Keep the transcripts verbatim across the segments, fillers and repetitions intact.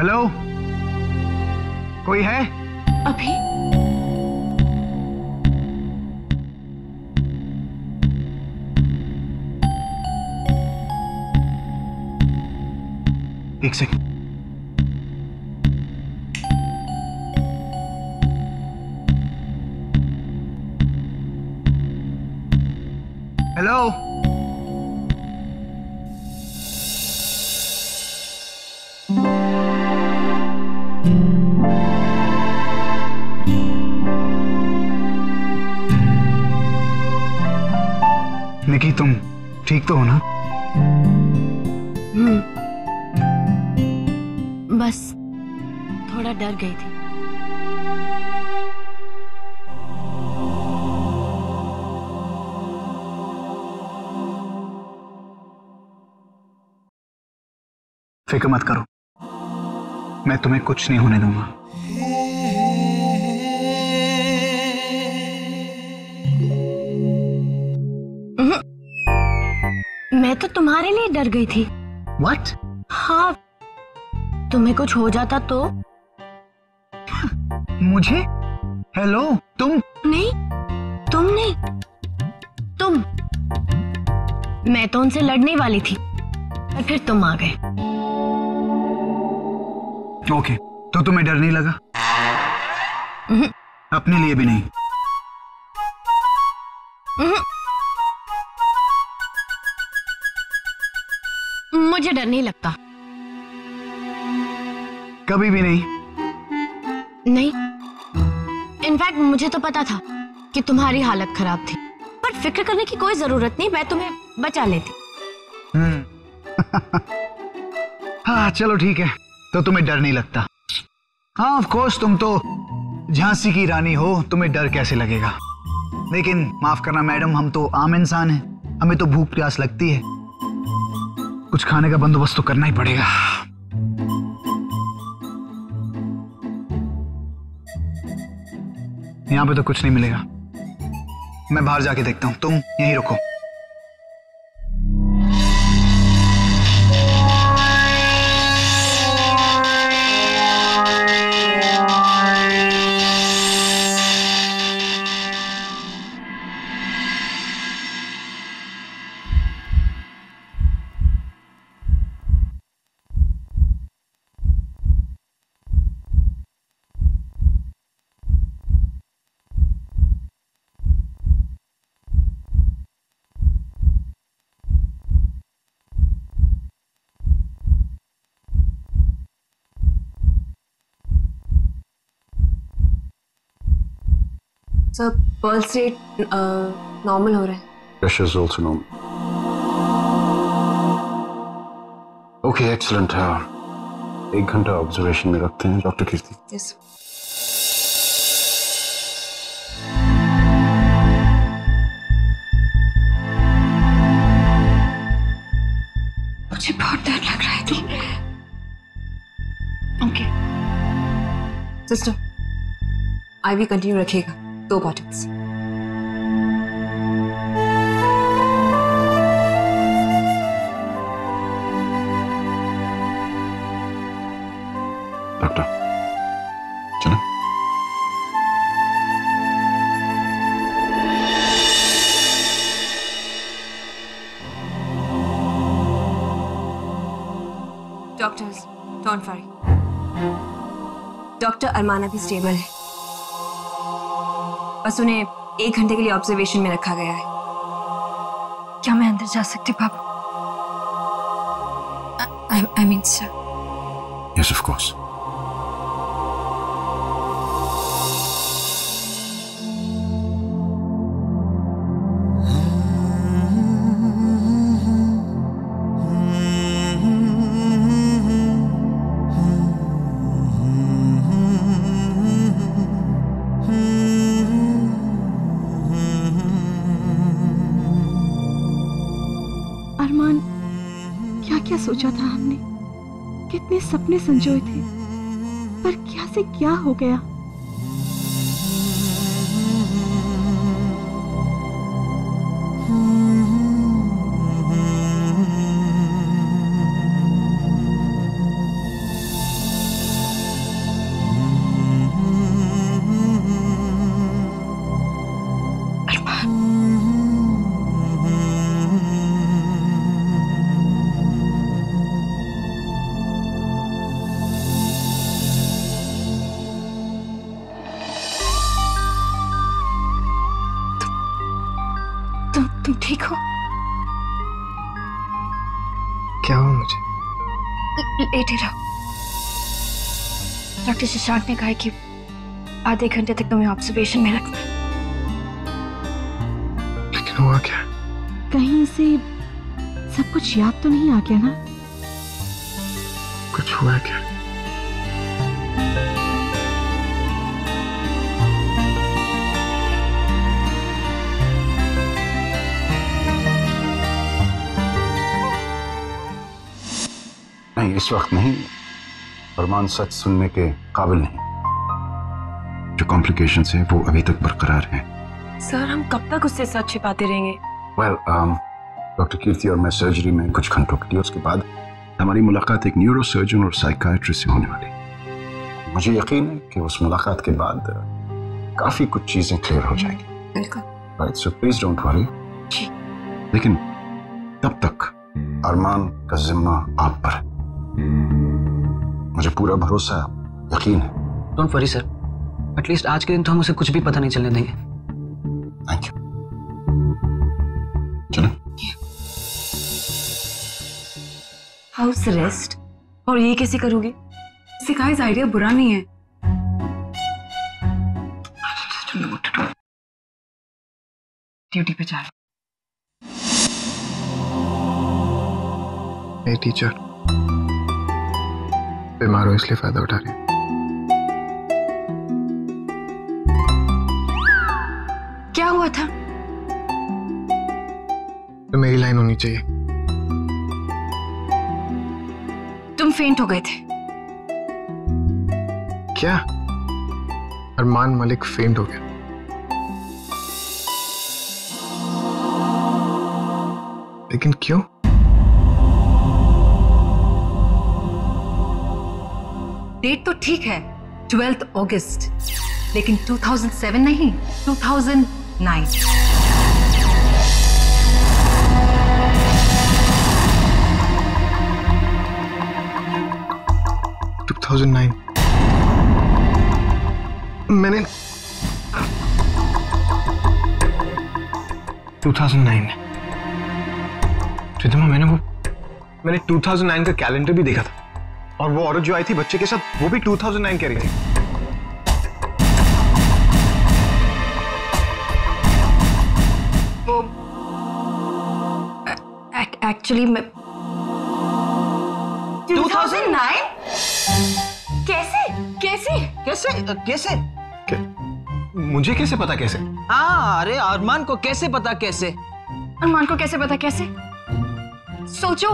Hello, कोई है? अभी एक सेकंड। हेलो, निकी तुम ठीक तो हो ना? हम्म, बस थोड़ा डर गई थी। फिक्र मत करो, मैं तुम्हें कुछ नहीं होने दूंगा। मैं तो तुम्हारे लिए डर गई थी। What? हाँ, तुम्हें कुछ हो जाता तो? मुझे? हेलो, तुम? नहीं, तुम नहीं, तुम। मैं तो उनसे लड़ने वाली थी, पर फिर तुम आ गए। ओके, तो तुम्हें डर नहीं लगा? अपने लिए भी नहीं? मुझे डर नहीं लगता। कभी भी नहीं? नहीं, इनफैक्ट मुझे तो पता था कि तुम्हारी हालत खराब थी, पर फिक्र करने की कोई जरूरत नहीं, मैं तुम्हें बचा लेती। हम्म। हाँ चलो ठीक है, तो तुम्हें डर नहीं लगता। हाँ ऑफ कोर्स, तुम तो झांसी की रानी हो, तुम्हें डर कैसे लगेगा। लेकिन माफ करना मैडम, हम तो आम इंसान हैं, हमें तो भूख प्यास लगती है, कुछ खाने का बंदोबस्त तो करना ही पड़ेगा। यहाँ पे तो कुछ नहीं मिलेगा, मैं बाहर जाके देखता हूँ, तुम यहीं रुको। Sir, pulse rate uh, normal हो रहा है. Pressure is also normal. Okay, excellent. Uh, एक घंटा ऑब्जर्वेशन में रखते हैं डॉक्टर कीर्ति. Yes. मुझे बहुत डर लग रहा है. ठीक है. ओके। सिस्टर, आईवी कंटिन्यू रखिएगा. दो बॉटल्स. डॉक्टर चलो. Doctors, don't worry. डॉक्टर अरमाना भी स्टेबल है, बस उन्हें एक घंटे के लिए ऑब्जर्वेशन में रखा गया है. क्या मैं अंदर जा सकती पापा? I mean sir. Yes of course. Armaan, क्या क्या सोचा था हमने, कितने सपने संजोए थे, पर क्या से क्या हो गया. तुम तुम ठीक हो? क्या हुआ मुझे? लेटे रहो। डॉक्टर शशांक ने कहा है कि आधे घंटे तक तुम्हें ऑब्जर्वेशन में रखना है। लेकिन हुआ क्या? कहीं इसे सब कुछ याद तो नहीं आ गया ना? कुछ हुआ क्या? नहीं, इस वक्त नहीं। अरमान सच सुनने के काबिल नहीं। जो कॉम्प्लिकेशंस हैं वो अभी तक बरकरार हैं। सर, हम कब तक उससे सच छिपाते रहेंगे? वेल, डॉक्टर कीर्ति और मैं सर्जरी में कुछ घंटों के लिए, उसके बाद हमारी मुलाकात एक न्यूरो सर्जन और साइकाइट्रिस्ट से होने वाली। मुझे यकीन है कि उस मुलाकात के बाद काफी कुछ चीजें क्लियर हो जाएंगी। बिल्कुल। Right, so please don't worry. जी। लेकिन तब तक अरमान का जिम्मा आप पर है। मुझे पूरा भरोसा, यकीन है। डोंट वरी सर, एटलीस्ट आज के दिन तो हम उसे कुछ भी पता नहीं चलने देंगे। Thank you. चलो। House arrest? और ये कैसे करोगे? इससे का इस आइडिया बुरा नहीं है। ड्यूटी पे जा। नहीं टीचर, बीमार हो इसलिए फायदा उठा रहे हैं। क्या हुआ था? तो मेरी लाइन होनी चाहिए। तुम फेंट हो गए थे। क्या? अरमान मलिक फेंट हो गया? लेकिन क्यों? डेट तो ठीक है, ट्वेल्थ अगस्त, लेकिन दो हज़ार सात नहीं, दो हज़ार नौ। दो हज़ार नौ। मैंने दो हज़ार नौ रिद्धिमा, मैंने वो मैंने दो हज़ार नौ का कैलेंडर भी देखा था, और वो औरत जो आई थी बच्चे के साथ, वो भी दो हज़ार नौ कह रही थी। वो एक्चुअली मैं दो हज़ार नौ? कैसे कैसे कैसे कैसे? क्या? मुझे कैसे पता कैसे? हाँ, अरे अरमान को कैसे पता कैसे? अरमान को कैसे पता कैसे? सोचो।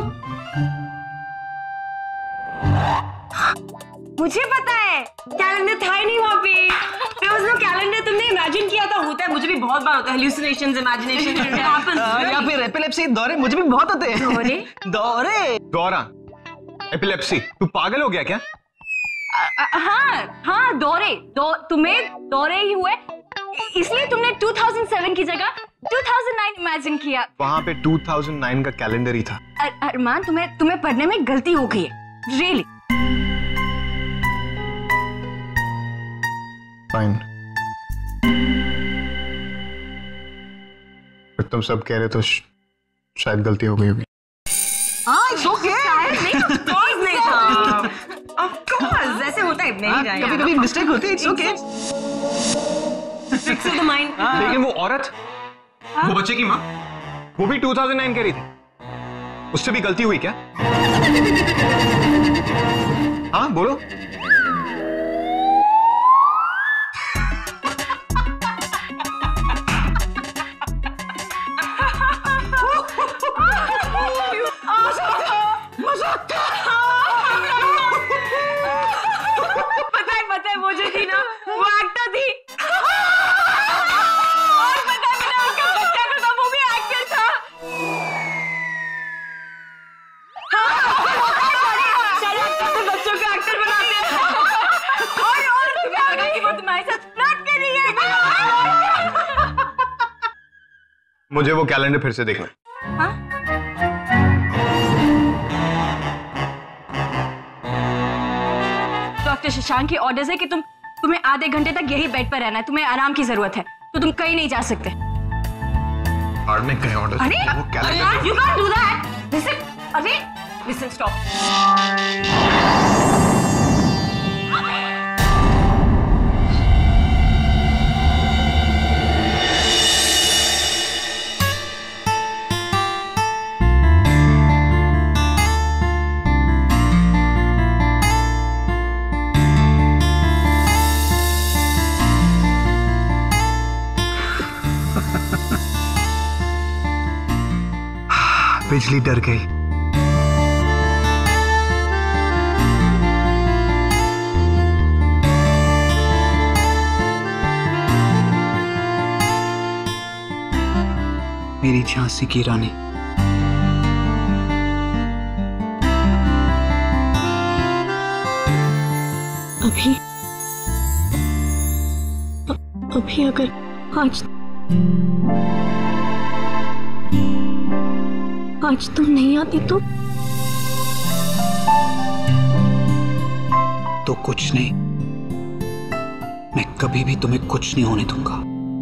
मुझे पता है, कैलेंडर था ही नहीं वहाँ पे। There was no calendar। तुमने इमेजिन किया था। होता है, मुझे भी बहुत बार होता है, hallucinations, imagination happens। या फिर एपिलेप्सी, दौरे मुझे भी बहुत होते हैं। दौरे? दौरे? दौरा? एपिलेप्सी? तू पागल हो गया क्या? हाँ हाँ, दौरे। दौ, तुम्हें दौरे ही हुए, इसलिए तुमने दो हज़ार सात की जगह दो हज़ार नौ इमेजिन किया। वहाँ पे दो हज़ार नौ का कैलेंडर ही था। अर, अरमान, तुम्हें तुम्हें पढ़ने में गलती हो गई है, रियली। फाइन। तुम सब कह रहे तो शायद गलती हो गई होगी। हाँ, इट्स ओके। शायद नहीं, ऑफ कोर्स नहीं था। ऑफ कोर्स, ऐसे होता है, नहीं जाएगा। कभी कभी मिस्टेक होती है, it's okay. Fix the mind. लेकिन वो औरत, वो बच्चे की माँ, वो भी दो हज़ार नौ कह रही थी। उससे भी गलती हुई क्या? हाँ बोलो। पता है पता है मुझे थी ना, वो एक्टर थी। और पता है मैंने उसका बच्चा को था, वो भी एक्टर था। सारे एक्टर तो बच्चों को एक्टर बनाते हैं। और और क्या हो गया कि वो तुम्हारे साथ फ्लर्ट कर रही है। मुझे वो कैलेंडर फिर से देखना है। हाँ? डॉक्टर शशांक के ऑर्डर्स है कि तुम तुम्हें आधे घंटे तक यही बेड पर रहना है। तुम्हें आराम की जरूरत है, तो तुम कहीं नहीं जा सकते। भाड़ में गए ऑर्डर। अरे वो अरे यार, you can't do that. Listen, अरे listen, stop. बिजली डर गई। मेरी झांसी की रानी। अभी अभी अगर आज आज तुम नहीं आती तो तो कुछ नहीं, मैं कभी भी तुम्हें कुछ नहीं होने दूंगा।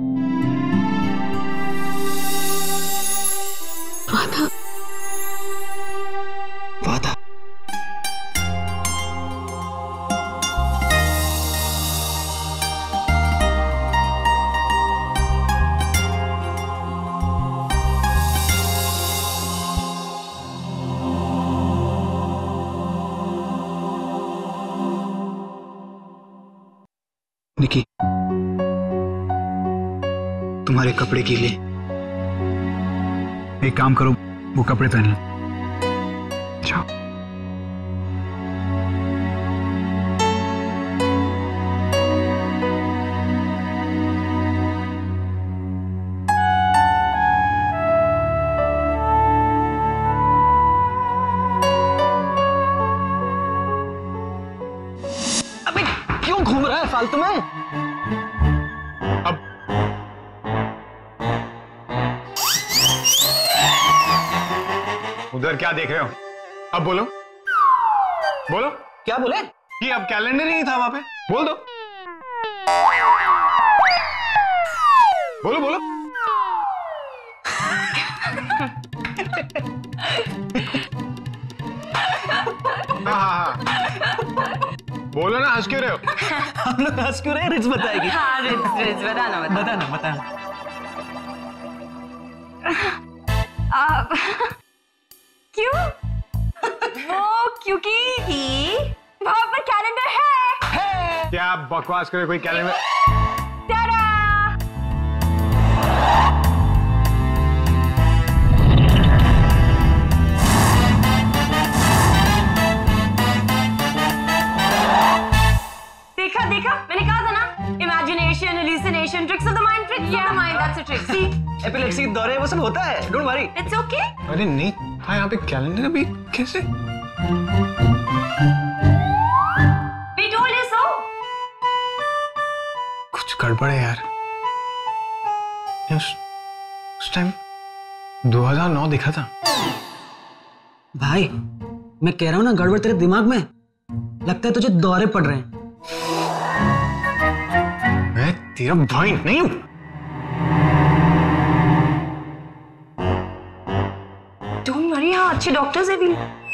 वादा वादा। निकी, तुम्हारे कपड़े गीले। एक काम करो, वो कपड़े पहन लो। जाओ। अबे क्यों घूम रहा है फालतू में? अब उधर क्या देख रहे हो? अब बोलो बोलो। क्या बोले? कि अब कैलेंडर ही नहीं था वहां पे। बोल दो, बोलो बोलो। हाँ हाँ हाँ बोलो ना, हंस क्यों रहे हो? हम लोग हंस क्यों रहे हैं? रिच बताएगी। हाँ रिच रिच बताना बताना बताना बताना। आप क्यों? वो क्योंकि वहां पर कैलेंडर है। क्या आप बकवास करे? कोई कैलेंडर? Ta-da! देखा देखा, मैंने कहा था ना, imagination, hallucination, tricks of the mind, tricks of the mind, that's a trick. See epilepsy के दौरे वो सब होता है, डोंट वरी। It's okay. अरे नहीं था यहाँ पे कैलेंडर, अभी कैसे? We told you so. कुछ गड़बड़ है यार। उस उस टाइम दो हज़ार नौ दिखा था। भाई मैं कह रहा हूँ ना, गड़बड़ तेरे दिमाग में। लगता है तुझे दौरे पड़ रहे हैं। मैं तेरा भाई नहीं हूं। Don't worry, हाँ अच्छे डॉक्टर्स हैं भी।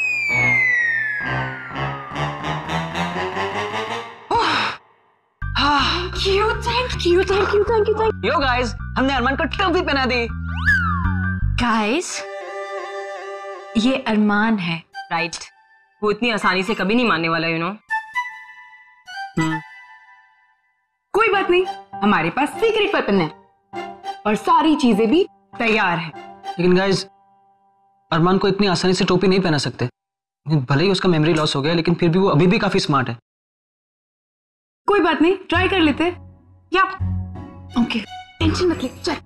Thank you, thank you, thank you, thank you, thank you. Yo guys, हमने अरमान को टोपी पहना दी। Guys, ये अरमान है, राइट? वो इतनी आसानी से कभी नहीं मानने वाला, यू नो। कोई बात नहीं, हमारे पास सीक्रेट वेपन है और सारी चीजें भी तैयार है। लेकिन गाइस, अरमान को इतनी आसानी से टोपी नहीं पहना सकते। भले ही उसका मेमोरी लॉस हो गया, लेकिन फिर भी वो अभी भी काफी स्मार्ट है। कोई बात नहीं, ट्राई कर लेते। या ओके, टेंशन मत ले, चल।